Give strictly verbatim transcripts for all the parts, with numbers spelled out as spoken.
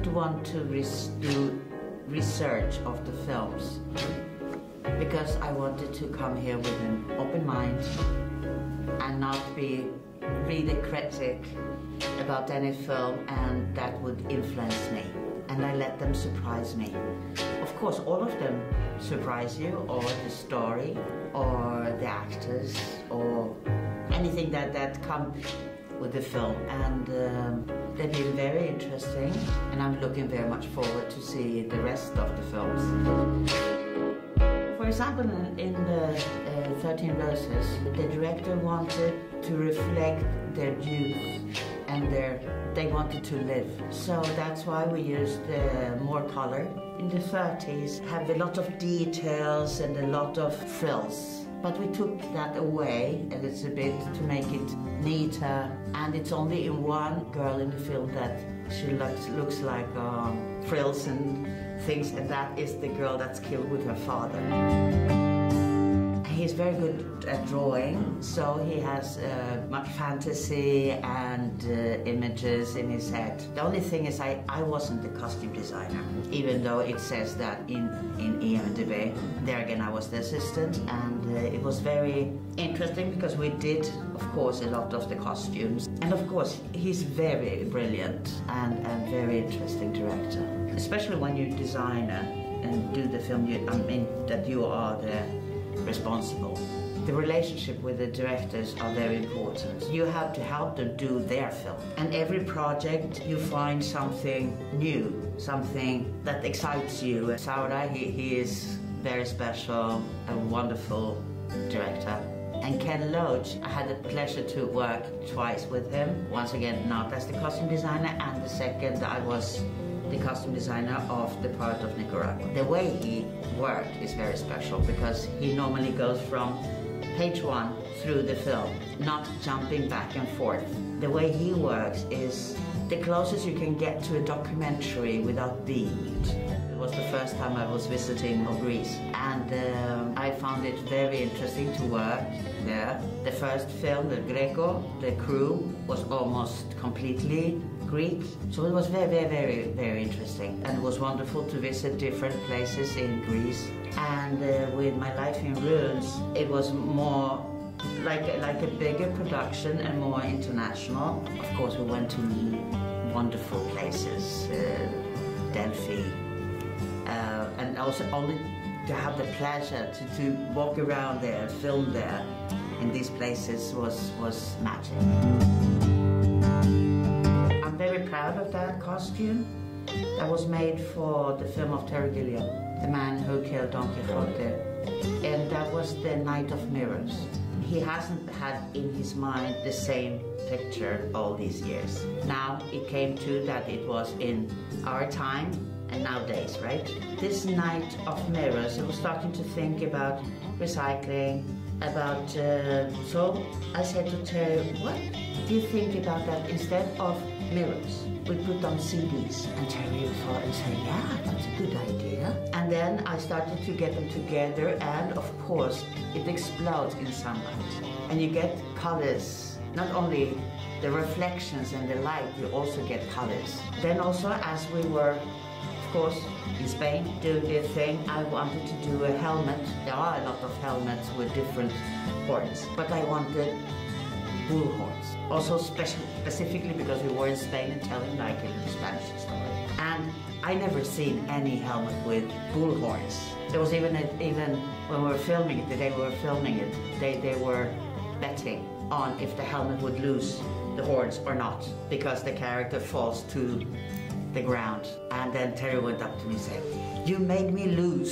want to res do research of the films because I wanted to come here with an open mind and not be really critic about any film, and that would influence me. And I let them surprise me. Of course, all of them surprise you, or the story, or the actors, or anything that, that comes with the film. And um, they've been very interesting, and I'm looking very much forward to see the rest of the films. For example, in, in the uh, thirteen Roses, the director wanted to reflect their youth and their, they wanted to live. So that's why we used uh, more color. In the thirties, have a lot of details and a lot of frills. But we took that away a little bit to make it neater. And it's only in one girl in the film that she looks, looks like um, frills and things, and that is the girl that's killed with her father. He's very good at drawing, so he has uh, much fantasy and uh, images in his head. The only thing is I, I wasn't the costume designer, even though it says that in, in I M D B. There again, I was the assistant, and uh, it was very interesting because we did, of course, a lot of the costumes. And of course, he's very brilliant and a very interesting director. Especially when you design and do the film, you, I mean, that you are the responsible. The relationship with the directors are very important. You have to help them do their film. And every project you find something new, something that excites you. Saura, he, he is very special, a wonderful director. And Ken Loach, I had the pleasure to work twice with him. Once again, not as the costume designer, and the second I was the costume designer of the part of Nicaragua. The way he worked is very special because he normally goes from page one through the film, not jumping back and forth. The way he works is the closest you can get to a documentary without being it. It was the first time I was visiting Greece, and um, I found it very interesting to work there. The first film, the Greco, the crew was almost completely Greek, so it was very, very, very, very interesting, and it was wonderful to visit different places in Greece. And uh, with My Life in Ruins, it was more like like a bigger production and more international. Of course, we went to wonderful places, uh, Delphi, uh, and also only to have the pleasure to, to walk around there, film there, in these places was was magic. I'm very proud of that costume that was made for the film of Terry Gilliam, the man who killed Don Quixote, and that was the Night of Mirrors. He hasn't had in his mind the same picture all these years. Now it came to that it was in our time and nowadays, right? This Night of Mirrors, I was starting to think about recycling, about, uh, so I said to Terry, what do you think about that? Instead of mirrors, we put on C Ds. And Terry thought and said, yeah, that's a good idea. And then I started to get them together, and of course, it explodes in sunlight. And you get colors, not only the reflections and the light, you also get colors. Then also, as we were, of course, in Spain, doing their thing, I wanted to do a helmet. There are a lot of helmets with different horns, but I wanted bull horns. Also special, specifically because we were in Spain and telling like a little Spanish story. And I never seen any helmet with bull horns. There was even, a, even when we were filming it, the day we were filming it, they, they were betting on if the helmet would lose the horns or not, because the character falls to the ground. And then Terry went up to me and said, you made me lose.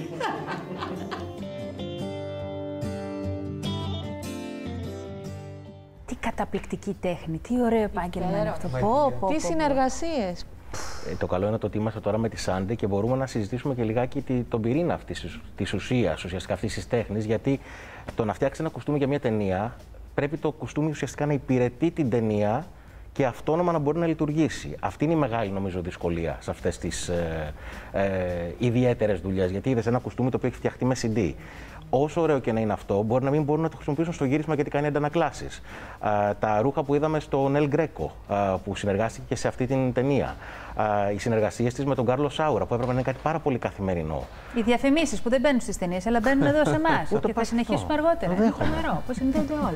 Τι καταπληκτική τέχνη, τι ωραίο επάγγελμα είναι αυτό. Πω, πω, τι συνεργασίες. Ε, το καλό είναι το ότι είμαστε τώρα με τη Σάντι και μπορούμε να συζητήσουμε και λιγάκι τον πυρήνα αυτής της ουσίας, ουσιαστικά αυτής της τέχνης, γιατί το να φτιάξει ένα κουστούμι για μια ταινία, πρέπει το κουστούμι ουσιαστικά να υπηρετεί την ταινία και αυτόνομα να μπορεί να λειτουργήσει. Αυτή είναι η μεγάλη, νομίζω, δυσκολία σε αυτές τις ε, ε, ιδιαίτερες δουλειές. Γιατί είδες ένα κουστούμι το οποίο έχει φτιαχτεί με σι ντι. Όσο ωραίο και να είναι αυτό, μπορεί να μην μπορούν να το χρησιμοποιήσουν στο γύρισμα γιατί κάνει αντανακλάσεις. Τα ρούχα που είδαμε στο Νέλ Γκρέκο, που συνεργάστηκε και σε αυτή την ταινία. Οι συνεργασίες της με τον Κάρλο Σάουρα, που έπρεπε να είναι κάτι πάρα πολύ καθημερινό. Οι διαφημίσεις που δεν μπαίνουν στις ταινίες, αλλά μπαίνουν εδώ σε εμάς. Και θα συνεχίσουμε αργότερα. Είναι φοβερό, πώς συνδέονται όλοι.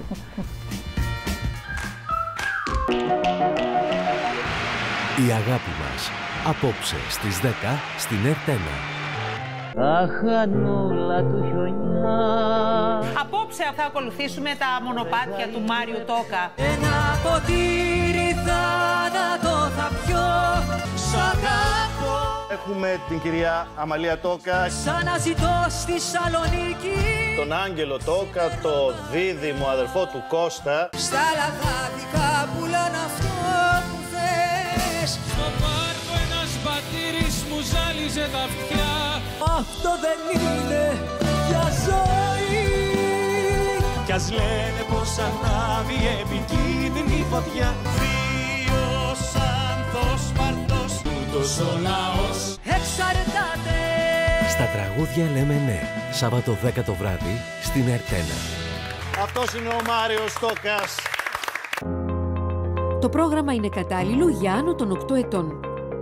Η αγάπη μας. Απόψε στις δέκα στην Ερτένα. Αχανούλα του χιονιά. Απόψε θα ακολουθήσουμε τα μονοπάτια του Μάριου Τόκα. Ένα ποτήρι θάνατο θα πιω. Σ' αγαπώ. Έχουμε την κυρία Αμαλία Τόκα. Σαν να ζητώ στη Σαλονίκη. Τον Άγγελο Τόκα, το δίδυμο αδερφό του Κώστα. Στα λαγάδικα πουλάνε αυτό που θες. Στο πάρκο ένας πατήρης μου ζάλιζε τα αυτιά. Αυτό δεν είναι για ζωή. Κι ας λένε πως ανάβει επικίνδυνη φωτιά. Θείος άνθος Σπαρτός, τούτος ο λαός εξαρτάται. Στα τραγούδια λέμε ναι. Σάββατο δέκα το βράδυ στην Ερτένα. Αυτός είναι ο Μάριος Τόκας. Το πρόγραμμα είναι κατάλληλο για άνω των οκτώ ετών.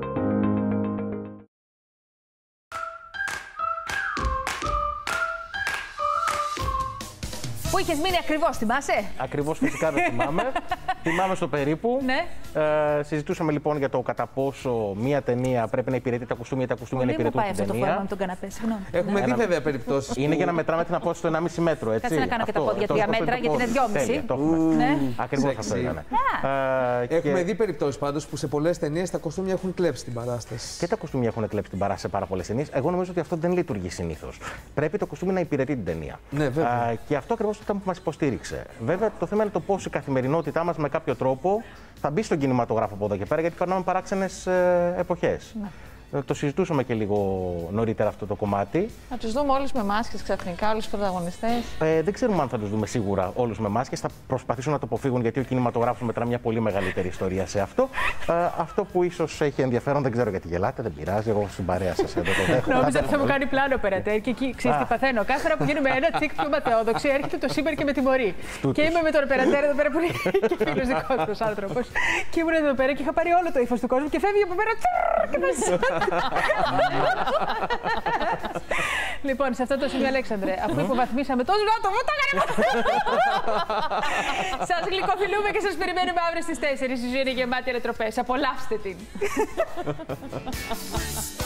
Πού είχες μείνει ακριβώς, θυμάσαι? Ακριβώς, φυσικά δεν θυμάμαι. Θυμάμαι στο περίπου. Ναι. Ε, συζητούσαμε λοιπόν για το κατά πόσο μία ταινία πρέπει να υπηρετεί τα κουστούμια ή τα κουστούμια να υπηρετούν την ταινία. Πολύ μου πάει αυτό το φόρμα με τον καναπέ, συγγνώμη. Έχουμε Ναι. δει βέβαια περιπτώσεις. Είναι για να μετράμε την απόσταση στο ενάμιση μέτρο, έτσι. Κάτσε να κάνω και τα Αυτό, πόδια το- τρία το- το- μέτρα, το- γιατί είναι δυόμιση. Τέλεια, το έχουμε. Ναι. Ακριβώς αυτό Σεξι. ήταν. Ε, Έχουμε και- δει περιπτώσεις πάντως που σε πολλές ταινίες τα κοστούμια έχουν κλέψει την παράσταση. Και τα κουστούμια έχουν κλέψει την παράσταση σε πάρα πολλές ταινίες. Εγώ νομίζω ότι αυτό δεν λειτουργεί συνήθως. Πρέπει το κουστούμι να υπηρετεί την ταινία. Ναι, βέβαια. Α, και αυτό ακριβώς ήταν που μας υποστήριξε. Βέβαια, το θέμα είναι το πώς η καθημερινότητά μας με κάποιο τρόπο θα μπει στον κινηματογράφο από εδώ και πέρα, γιατί περνάμε παράξενες ε, εποχές. Ναι. Ε, Το συζητούσαμε και λίγο νωρίτερα αυτό το κομμάτι. Να τους δούμε όλους με μάσκες ξαφνικά, όλους τους πρωταγωνιστές. Ε, δεν ξέρουμε αν θα τους δούμε σίγουρα όλους με μάσκες. Θα προσπαθήσουν να το αποφύγουν, γιατί ο κινηματογράφος μετρά μια πολύ μεγαλύτερη ιστορία σε αυτό. Ε, αυτό που ίσως έχει ενδιαφέρον, δεν ξέρω γιατί γελάτε, δεν πειράζει. Εγώ στην παρέα σας εδώ το δέχομαι. Νόμιζα ότι θα μου κάνει πλάνο περατέρ και εκεί ξέρεις τι παθαίνω. Κάθε φορά που γίνουμε ένα τσικ πιο ματαιόδοξοι, έρχεται το Σίμπερ και με τιμωρεί. Και είμαι με τον περατέρ εδώ πέρα που είναι και φίλος δικός του άνθρωπος. Και ήμουν εδώ πέρα και είχα πάρει όλο το ύφος του κόσμου και φεύγει από μένα. Και μας Λοιπόν, σε αυτό το σημείο, Αλέξανδρε, αφού υποβαθμίσαμε τόσο να το πω, το έκανα. Σας γλυκοφιλούμε και σας περιμένουμε αύριο στις τέσσερις. Η ζωή είναι γεμάτη ανατροπές. Απολαύστε την.